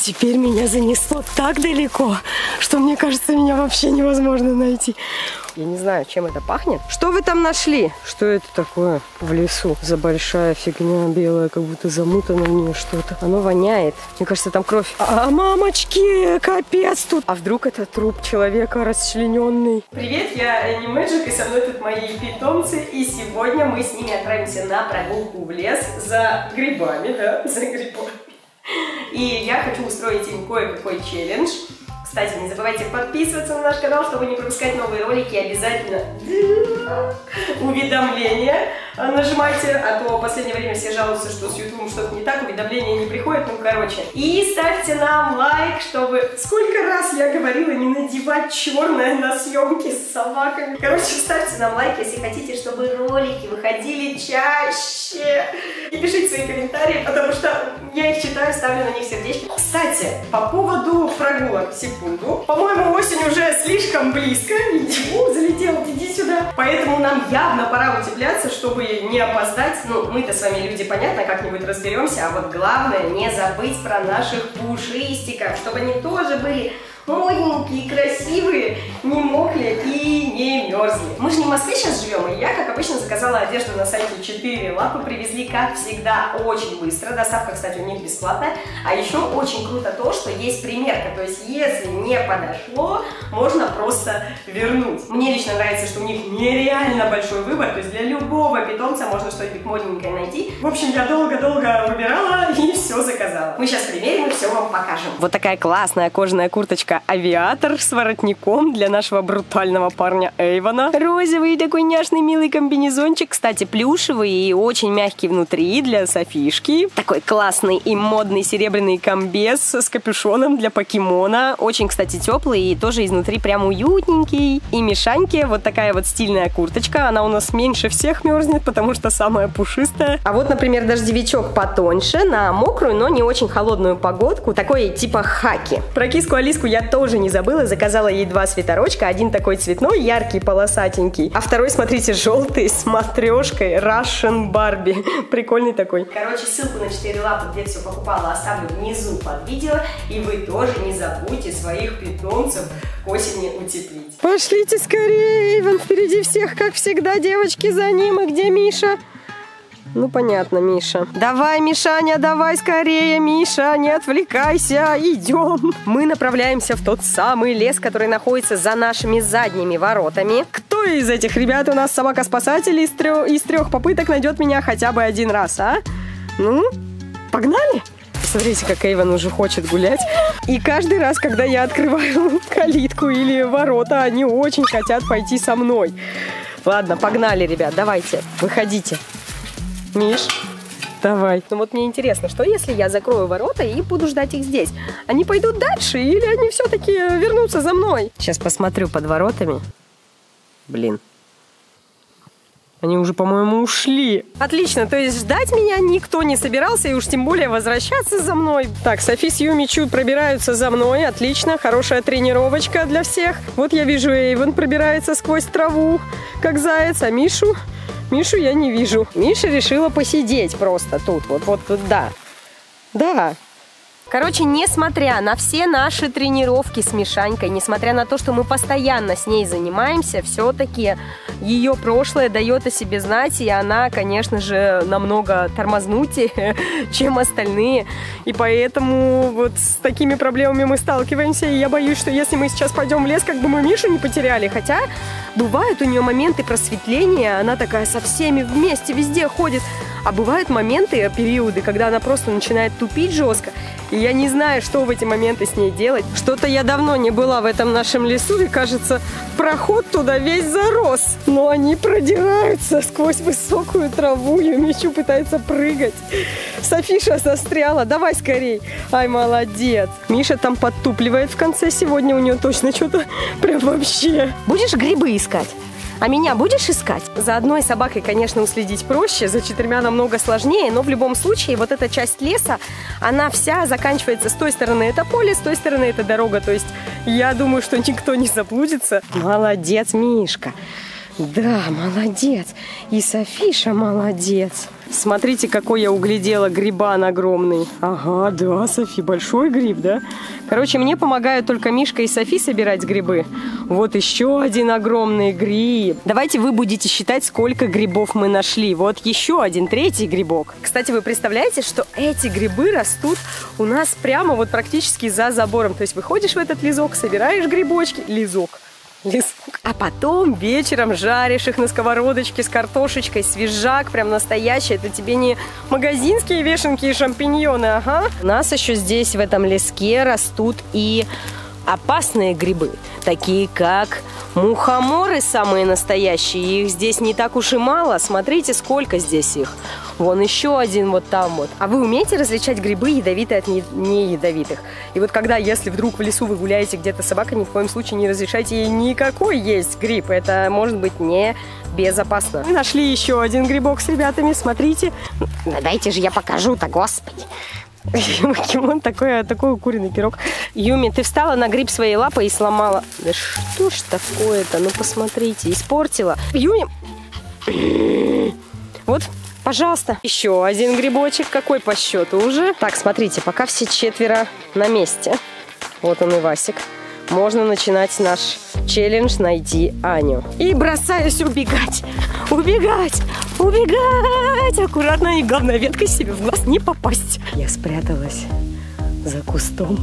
теперь меня занесло так далеко, что мне кажется, меня вообще невозможно найти. Я не знаю, чем это пахнет. Что вы там нашли? Что это такое в лесу? За большая фигня белая, как будто замутано в нее что-то. Оно воняет. Мне кажется, там кровь. А, мамочки, капец тут. А вдруг это труп человека расчлененный? Привет, я Энни Мэджик, и со мной тут мои питомцы. И сегодня мы с ними отправимся на прогулку в лес за грибами, да, за грибами. И я хочу устроить им кое-какой челлендж. Кстати, не забывайте подписываться на наш канал, чтобы не пропускать новые ролики. Обязательно уведомления нажимайте, а то в последнее время все жалуются, что с YouTube что-то не так, уведомления не приходят, ну короче. И ставьте нам лайк, чтобы... Сколько раз я говорила не надевать черное на съемки с собаками. Короче, ставьте нам лайк, если хотите, чтобы ролики выходили чаще. И пишите свои комментарии, потому что я их читаю, ставлю на них сердечки. Кстати, по поводу прогулок, секунду. По-моему, осень уже слишком близко. Залетел, иди сюда. Поэтому нам явно пора утепляться, чтобы не опоздать. Ну, мы-то с вами люди, понятно, как-нибудь разберемся. А вот главное, не забыть про наших пушистиков, чтобы они тоже были модненькие, красивые, не мокли и не мерзли. Мы же не в Москве сейчас живем, и я, как обычно, заказала одежду на сайте 4 лапы. Привезли, как всегда, очень быстро. Доставка, кстати, у них бесплатная. А еще очень круто то, что есть примерка. То есть, если не подошло, можно просто вернуть. Мне лично нравится, что у них нереально большой выбор. То есть, для любого питомца можно что-нибудь модненькое найти. В общем, я долго-долго выбирала и все заказала. Мы сейчас примерим и все вам покажем. Вот такая классная кожаная курточка «Авиатор» с воротником для нашего брутального парня Эйвона. Розовый такой няшный милый комбинезончик, кстати, плюшевый и очень мягкий внутри для Софишки. Такой классный и модный серебряный комбез с капюшоном для покемона. Очень, кстати, теплый и тоже изнутри прям уютненький. И Мишаньке вот такая вот стильная курточка. Она у нас меньше всех мерзнет, потому что самая пушистая. А вот, например, дождевичок потоньше, на мокрую, но не очень холодную погодку. Такой типа хаки. Про киску Алиску я тоже не забыла. Заказала ей 2 свитерочка. Один такой цветной, яркий, полосатенький. А второй, смотрите, желтый с матрешкой Russian Barbie. Прикольный такой. Короче, ссылку на 4 лапы, где все покупала, оставлю внизу под видео. И вы тоже не забудьте своих питомцев к осени утеплить. Пошлите скорее, Эйвон впереди всех, как всегда. Девочки за ним. И где Миша? Ну, понятно, Миша. Давай, Мишаня, давай скорее, Миша, не отвлекайся, идем. Мы направляемся в тот самый лес, который находится за нашими задними воротами. Кто из этих ребят у нас собака-спасатель из трех попыток найдет меня хотя бы один раз, а? Ну, погнали? Смотрите, как Эйвон уже хочет гулять. И каждый раз, когда я открываю калитку или ворота, они очень хотят пойти со мной. Ладно, погнали, ребят, давайте, выходите. Миш, давай. Ну вот мне интересно, что если я закрою ворота и буду ждать их здесь? Они пойдут дальше или они все-таки вернутся за мной? Сейчас посмотрю под воротами. Блин. Они уже, по-моему, ушли. Отлично, то есть ждать меня никто не собирался, и уж тем более возвращаться за мной. Так, Софи с Юми чуть пробираются за мной. Отлично, хорошая тренировочка для всех. Вот я вижу, Эйвон пробирается сквозь траву, как заяц, а Мишу я не вижу. Миша решила посидеть просто тут. Вот, да. Да. Короче, несмотря на все наши тренировки с Мишанькой, несмотря на то, что мы постоянно с ней занимаемся, все-таки ее прошлое дает о себе знать, и она, конечно же, намного тормознутее, чем остальные. И поэтому вот с такими проблемами мы сталкиваемся, и я боюсь, что если мы сейчас пойдем в лес, как бы мы Мишу не потеряли. Хотя бывают у нее моменты просветления, она такая со всеми вместе везде ходит. А бывают моменты, периоды, когда она просто начинает тупить жестко. И я не знаю, что в эти моменты с ней делать. Что-то я давно не была в этом нашем лесу, и, кажется, проход туда весь зарос. Но они продираются сквозь высокую траву, и Мичу пытается прыгать. Софиша застряла, давай скорей. Ай, молодец. Миша там подтупливает в конце. Сегодня у нее точно что-то прям вообще. Будешь грибы искать? А меня будешь искать? За одной собакой, конечно, уследить проще, за 4 намного сложнее, но в любом случае вот эта часть леса, она вся заканчивается. С той стороны это поле, с той стороны это дорога. То есть я думаю, что никто не заблудится. Молодец, Мишка. Да, молодец. И Софиша молодец. Смотрите, какой я углядела грибан огромный. Ага, да, Софи, большой гриб, да? Короче, мне помогают только Мишка и Софи собирать грибы. Вот еще один огромный гриб. Давайте вы будете считать, сколько грибов мы нашли. Вот еще один, третий грибок. Кстати, вы представляете, что эти грибы растут у нас прямо вот практически за забором. То есть выходишь в этот лесок, собираешь грибочки. Лесок. А потом вечером жаришь их на сковородочке с картошечкой, свежак, прям настоящий. Это тебе не магазинские вешенки и шампиньоны, ага. У нас еще здесь в этом леске растут и опасные грибы, такие как мухоморы самые настоящие. Их здесь не так уж и мало. Смотрите, сколько здесь их. Вон еще один вот там вот. А вы умеете различать грибы ядовитые от неядовитых? И вот когда, если вдруг в лесу вы гуляете где-то с собакой, ни в коем случае не разрешайте ей никакой есть гриб. Это может быть не безопасно. Мы нашли еще один грибок с ребятами, смотрите. Да дайте же я покажу-то, господи. Покемон такой укуренный пирог. Юми, ты встала на гриб своей лапой и сломала. Да что ж такое-то? Ну посмотрите, испортила. Юми. Вот. Пожалуйста. Еще один грибочек. Какой по счету уже? Так, смотрите, пока все четверо на месте. Вот он и Васик. Можно начинать наш челлендж «Найди Аню». И бросаюсь убегать. Убегать. Убегать. Аккуратно и, главное, веткой себе в глаз не попасть. Я спряталась за кустом.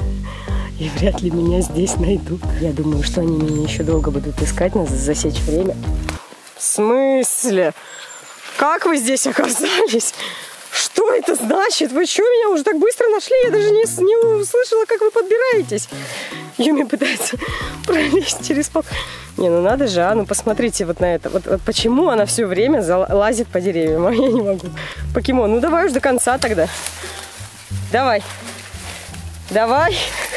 И вряд ли меня здесь найдут. Я думаю, что они меня еще долго будут искать, надо засечь время. В смысле? Как вы здесь оказались? Что это значит? Вы что, меня уже так быстро нашли? Я даже не услышала, как вы подбираетесь. Юми пытается пролезть через пол. Не, ну надо же, а? Ну посмотрите вот на это. Вот почему она все время лазит по деревьям, а я не могу. Покемон, ну давай уж до конца тогда. Давай. Давай.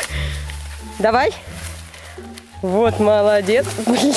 Давай. Вот, молодец. Блин.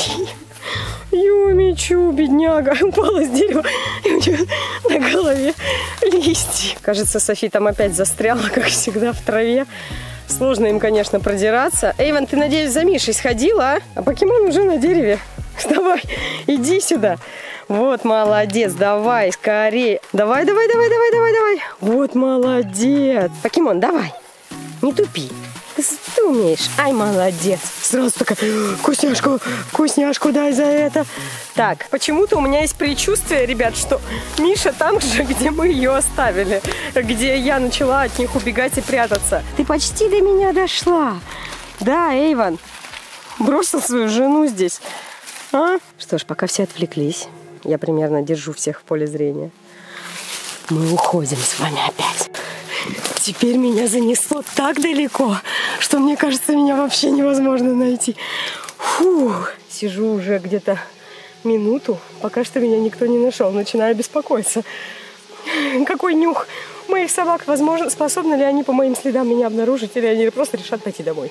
Юмичу, бедняга, упала с дерева, и у нее на голове листья. Кажется, Софи там опять застряла, как всегда, в траве. Сложно им, конечно, продираться. Эйвен, ты, надеюсь, за Мишей сходила, а? А покемон уже на дереве. Давай, иди сюда. Вот, молодец, давай, скорее. Давай, давай, давай, давай, давай, давай. Вот, молодец. Покемон, давай, не тупи. Ты умеешь. Ай, молодец. Сразу такая, вкусняшку, вкусняшку дай за это. Так, почему-то у меня есть предчувствие, ребят, что Миша там же, где мы ее оставили. Где я начала от них убегать и прятаться. Ты почти до меня дошла. Да, Эйвен. Бросил свою жену здесь. А? Что ж, пока все отвлеклись, я примерно держу всех в поле зрения. Мы уходим с вами опять. Теперь меня занесло так далеко, что мне кажется, меня вообще невозможно найти. Фух. Сижу уже где-то минуту, пока что меня никто не нашел. Начинаю беспокоиться. Какой нюх моих собак, возможно, способны ли они по моим следам меня обнаружить, или они просто решат пойти домой.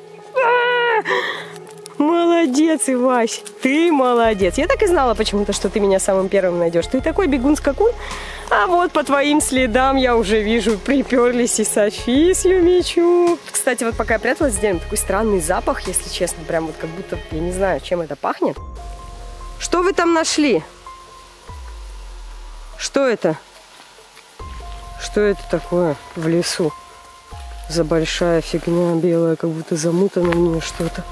Молодец, Ивась, ты молодец. Я так и знала почему-то, что ты меня самым первым найдешь. Ты такой бегун-скакун. А вот по твоим следам я уже вижу, приперлись и Софи с Юмичу. Кстати, вот пока я пряталась здесь, такой странный запах, если честно. Прям вот как будто, я не знаю, чем это пахнет. Что вы там нашли? Что это? Что это такое в лесу? За большая фигня белая, как будто замутано в нее что-то.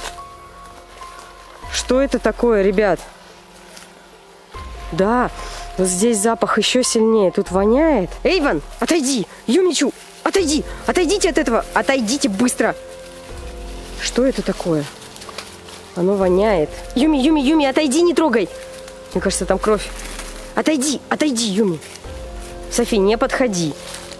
Что это такое, ребят? Да, вот здесь запах еще сильнее. Тут воняет. Эйвен, отойди! Юмичу, отойди! Отойдите от этого! Отойдите быстро! Что это такое? Оно воняет. Юми, Юми, Юми, отойди, не трогай! Мне кажется, там кровь. Отойди, отойди, Юми. Софи, не подходи.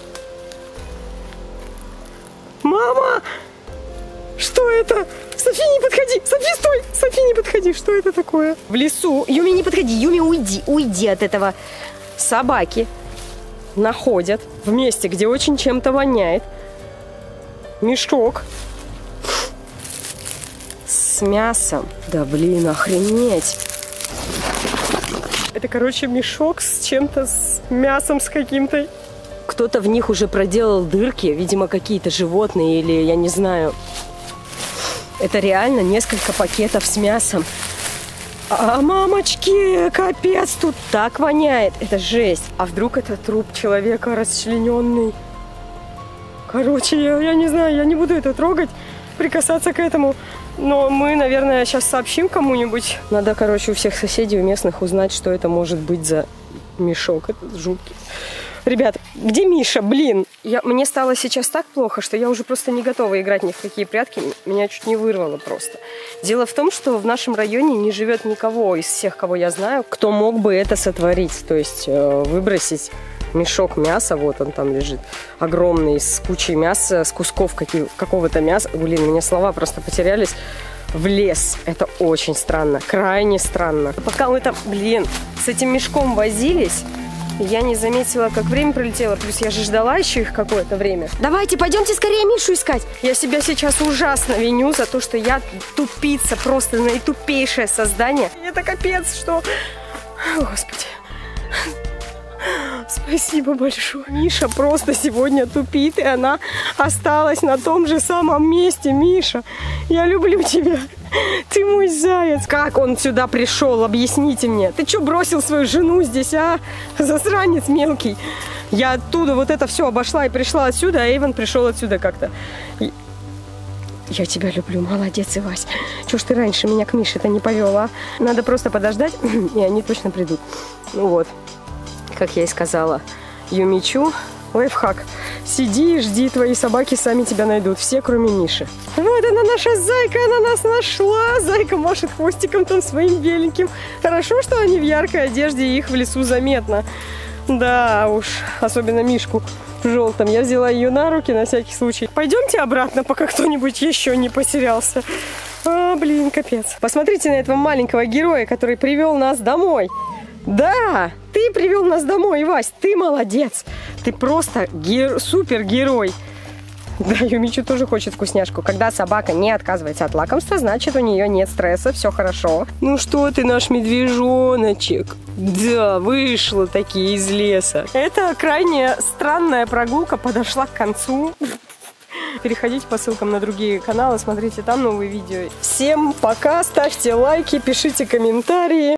Мама! Что это? Софи, не подходи! Софи, стой! Софи, не подходи! Что это такое? В лесу. Юми, не подходи! Юми, уйди! Уйди от этого. Собаки находят в месте, где очень чем-то воняет, мешок с мясом. Да блин, охренеть! Это, короче, мешок с чем-то, с мясом, с каким-то. Кто-то в них уже проделал дырки. Видимо, какие-то животные или, я не знаю... Это реально несколько пакетов с мясом. А, мамочки, капец, тут так воняет. Это жесть. А вдруг это труп человека расчлененный? Короче, я не знаю, я не буду это трогать, прикасаться к этому. Но мы, наверное, сейчас сообщим кому-нибудь. Надо, короче, у всех соседей, у местных узнать, что это может быть за мешок. Это жуткий. Ребят, где Миша? Блин, мне стало сейчас так плохо, что я уже просто не готова играть ни в какие прятки. Меня чуть не вырвало просто. Дело в том, что в нашем районе не живет никого из всех, кого я знаю, кто мог бы это сотворить. То есть выбросить мешок мяса, вот он там лежит, огромный, с кучей мяса, с кусков какого-то мяса. Блин, у меня слова просто потерялись. В лес. Это очень странно, крайне странно. Пока мы там, блин, с этим мешком возились, я не заметила, как время пролетело. Плюс я же ждала еще их какое-то время. Давайте, пойдемте скорее Мишу искать. Я себя сейчас ужасно виню за то, что я тупица, просто наитупейшее создание. Это капец, что... Господи. Спасибо большое. Миша просто сегодня тупит, и она осталась на том же самом месте. Миша, я люблю тебя. Ты мой заяц. Как он сюда пришел? Объясните мне. Ты что, бросил свою жену здесь, а? Засранец мелкий. Я оттуда вот это все обошла и пришла отсюда, а Эйвен пришел отсюда как-то. Я тебя люблю, молодец, Ивась. Чего ж ты раньше меня к Мише-то не повела? Надо просто подождать, и они точно придут. Ну вот. Как я и сказала Юмичу, лайфхак. Сиди и жди, твои собаки сами тебя найдут. Все, кроме Миши. Вот она, наша зайка, она нас нашла. Зайка машет хвостиком там своим беленьким. Хорошо, что они в яркой одежде, и их в лесу заметно. Да уж, особенно Мишку в желтом. Я взяла ее на руки на всякий случай. Пойдемте обратно, пока кто-нибудь еще не потерялся. А, блин, капец. Посмотрите на этого маленького героя, который привел нас домой. Да, ты привел нас домой, Вась, ты молодец. Ты просто супергерой. Да, Юмичу тоже хочет вкусняшку. Когда собака не отказывается от лакомства, значит, у нее нет стресса, все хорошо. Ну что ты, наш медвежоночек? Да, вышла такие из леса. Эта крайне странная прогулка подошла к концу. Переходите по ссылкам на другие каналы, смотрите там новые видео. Всем пока, ставьте лайки, пишите комментарии.